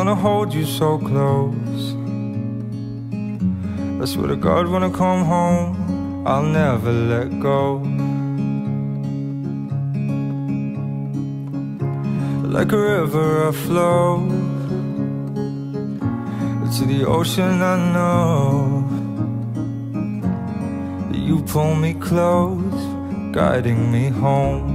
wanna hold you so close. I swear to God, when I come home, I'll never let go. Like a river I flow to the ocean. I know that you pull me close, guiding me home.